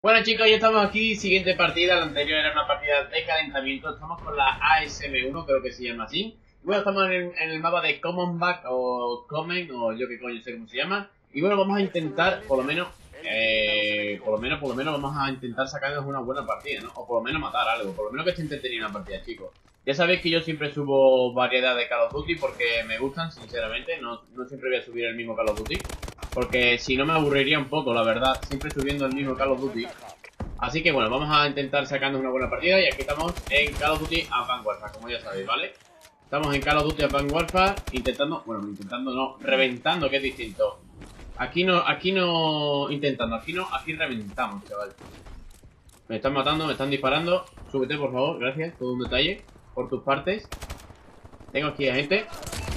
Bueno chicos, ya estamos aquí, siguiente partida. La anterior era una partida de calentamiento. Estamos con la ASM1, creo que se llama así. Y bueno, estamos en el mapa de Common Back o Common, o yo que coño sé cómo se llama. Y bueno, vamos a intentar, por lo menos vamos a intentar sacarnos una buena partida, ¿no? O por lo menos matar algo, por lo menos que esté entretenida una partida, chicos. Ya sabéis que yo siempre subo variedad de Call of Duty porque me gustan, sinceramente. No siempre voy a subir el mismo Call of Duty, porque si no me aburriría un poco, la verdad, siempre subiendo el mismo Call of Duty. Así que bueno, vamos a intentar sacarnos una buena partida. Y aquí estamos en Call of Duty Advanced Warfare, como ya sabéis, ¿vale? Estamos en Call of Duty Advanced Warfare intentando, bueno, intentando no, reventando, que es distinto. Aquí no, intentando, aquí reventamos, chaval. Me están matando, me están disparando. Súbete, por favor, gracias, todo un detalle por tus partes. Tengo aquí a gente.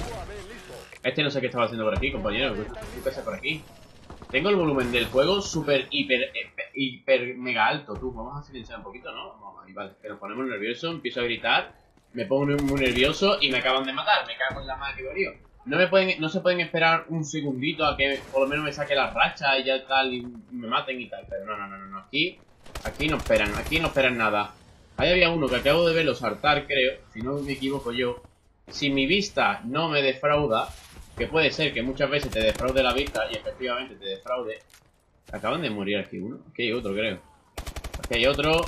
Este no sé qué estaba haciendo por aquí, compañero. ¿Qué hace por aquí? Tengo el volumen del juego súper, hiper, mega alto. Tú, vamos a silenciar un poquito, ¿no? Vamos ahí, vale, que nos ponemos nerviosos, empiezo a gritar. Me pongo muy nervioso y me acaban de matar. Me cago en la madre que parió. No se pueden esperar un segundito a que por lo menos me saque la racha y ya tal, y me maten y tal. Pero no. Aquí no esperan nada. Ahí había uno que acabo de verlo saltar, creo, si no me equivoco yo. Si mi vista no me defrauda, que puede ser que muchas veces te defraude la vista, y efectivamente te defraude. Acaban de morir aquí uno. Aquí hay otro, creo. Aquí hay otro.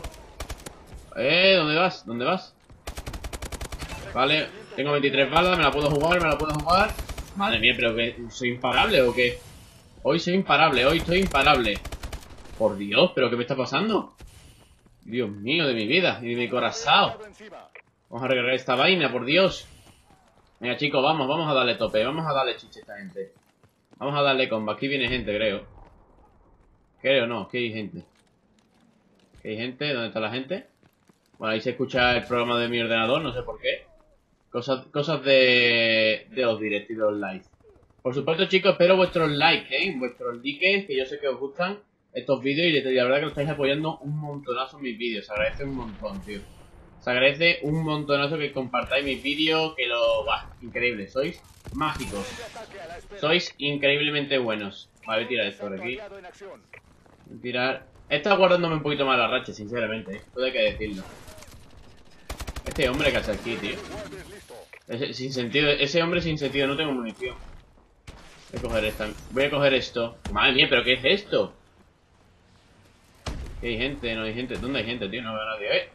¿Dónde vas? ¿Dónde vas? Vale, tengo 23 balas, me la puedo jugar. Madre mía, pero que ¿soy imparable o qué? Hoy soy imparable, hoy estoy imparable. Por Dios, ¿pero qué me está pasando? Dios mío, de mi vida y de mi corazón. Vamos a recargar esta vaina, por Dios. Venga, chicos, vamos a darle tope. Vamos a darle chiche a esta gente. Vamos a darle comba. Aquí viene gente, creo. Creo, no, aquí hay gente. Aquí hay gente, ¿dónde está la gente? Bueno, ahí se escucha el programa de mi ordenador, no sé por qué. Cosas de los directos y de los live. Por supuesto, chicos, espero vuestros likes, vuestros likes, que yo sé que os gustan estos vídeos y la verdad que lo estáis apoyando un montonazo en mis vídeos. Se agradece un montón, tío. Se agradece un montonazo que compartáis mis vídeos, que lo... ¡Buah! Increíble, sois mágicos. Sois increíblemente buenos. Vale, voy a tirar esto por aquí. Voy a tirar... He estado guardándome un poquito más la racha, sinceramente, todo hay que decirlo. Este hombre que hace aquí, tío. Ese hombre sin sentido, no tengo munición. Voy a coger esto. Madre mía, ¿pero qué es esto? ¿Qué hay gente? No hay gente. ¿Dónde hay gente, tío? No veo a nadie.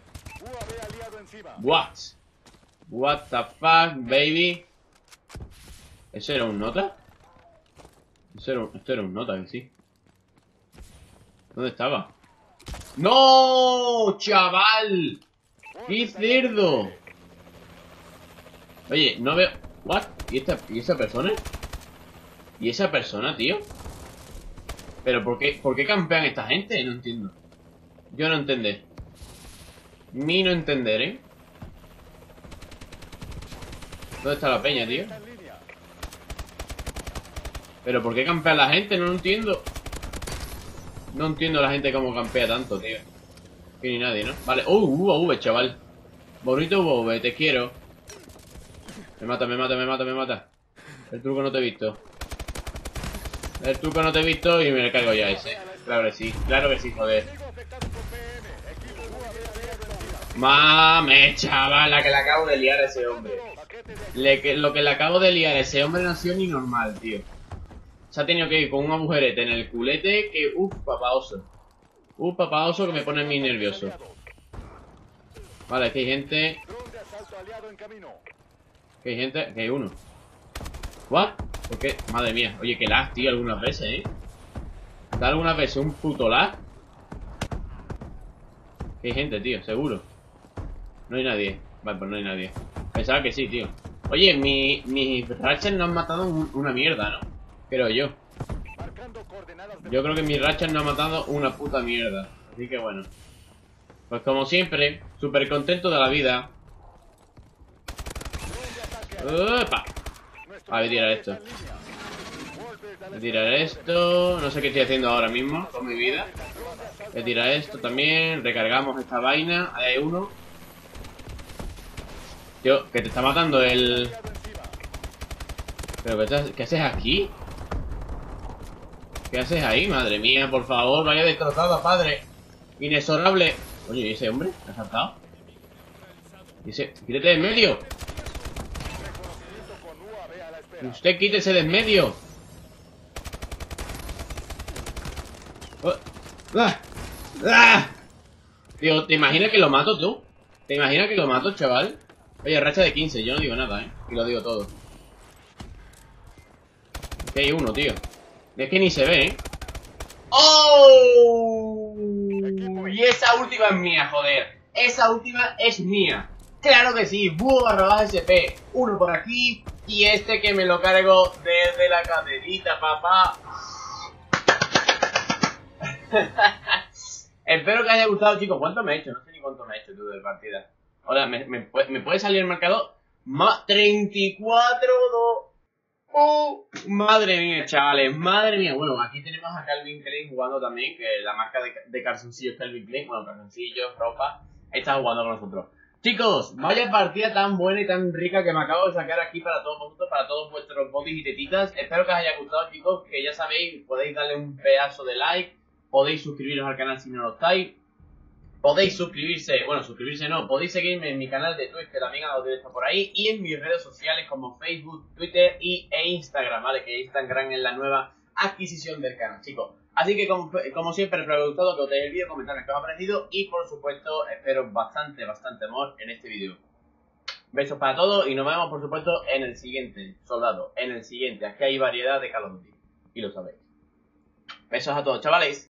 What the fuck, baby? ¿Eso era un nota? Esto era un nota, que sí. ¿Dónde estaba? ¡No! ¡Chaval! ¡Qué cerdo! Oye, no veo... ¿What? ¿Y esa persona? ¿Y esa persona, tío? ¿Pero por qué campean esta gente? No entiendo. Yo no entender. No entender, ¿eh? ¿Dónde está la peña, tío? ¿Pero por qué campea la gente? No lo entiendo. No entiendo la gente cómo campea tanto, tío. Aquí ni nadie, ¿no? Vale. UAV, chaval. Bonito UAV, te quiero. Me mata. El truco no te he visto. Y me le cargo ya ese. Claro que sí, joder. Mame, chaval, la que le acabo de liar a ese hombre. Lo que le acabo de liar a ese hombre no ha sido ni normal, tío. Se ha tenido que ir con un agujerete en el culete que... papá oso que me pone muy nervioso. Vale, aquí hay gente. Aquí hay uno. ¿What? ¿Por qué? Madre mía. Oye, que lag, tío, algunas veces, ¿eh? Da algunas veces un puto lag. Aquí hay gente, tío, seguro. No hay nadie. Vale, pues no hay nadie. Pensaba que sí, tío. Oye, mis rachas no han matado una mierda, ¿no? Creo yo. Yo creo que mis rachas no han matado una puta mierda. Así que bueno. Pues como siempre, súper contento de la vida. ¡Opa! Voy a tirar esto. Voy a tirar esto. No sé qué estoy haciendo ahora mismo con mi vida. Voy a tirar esto también. Recargamos esta vaina. Ahí hay uno. Tío, que te está matando el... ¿Pero qué haces aquí? ¿Qué haces ahí? Madre mía, por favor, vaya destrozado, padre. Inexorable. Oye, ¿y ese hombre? ¿Me ha saltado? ¿Y ese? ¡Quítete de en medio! ¡Usted quítese de en medio! Oh. ¡Ah! ¡Ah! Tío, ¿te imaginas que lo mato tú? ¿Te imaginas que lo mato, chaval? Oye, racha de 15, yo no digo nada, y lo digo todo. Que hay uno, tío. Es que ni se ve, ¡Oh! Y esa última es mía, joder. Esa última es mía. Claro que sí, búho_sp. Uno por aquí y este que me lo cargo desde la caderita, papá. Espero que haya gustado, chicos. ¿Cuánto me he hecho? No sé ni cuánto me he hecho tú de partida. Hola, ¿me puede salir el marcador? 34-2. Madre mía, chavales, madre mía. Bueno, aquí tenemos a Calvin Klein jugando también, que la marca de calzoncillos Calvin Klein, bueno, calzoncillos, ropa, está jugando con nosotros. Chicos, vaya partida tan buena y tan rica que me acabo de sacar aquí para todos vosotros, para todos vuestros botis y tetitas. Espero que os haya gustado, chicos, que ya sabéis, podéis darle un pedazo de like, podéis suscribiros al canal si no lo estáis. Podéis suscribirse no, podéis seguirme en mi canal de Twitch, que también lo tenéis por ahí, y en mis redes sociales como Facebook, Twitter e Instagram, ¿vale? Que Instagram es la nueva adquisición del canal, chicos. Así que, como siempre, espero que os haya gustado, que os deis el vídeo, comentadme qué os ha parecido, y por supuesto, espero bastante amor en este vídeo. Besos para todos, y nos vemos, por supuesto, en el siguiente, soldado, en el siguiente. Aquí hay variedad de Call of Duty, y lo sabéis. Besos a todos, chavales.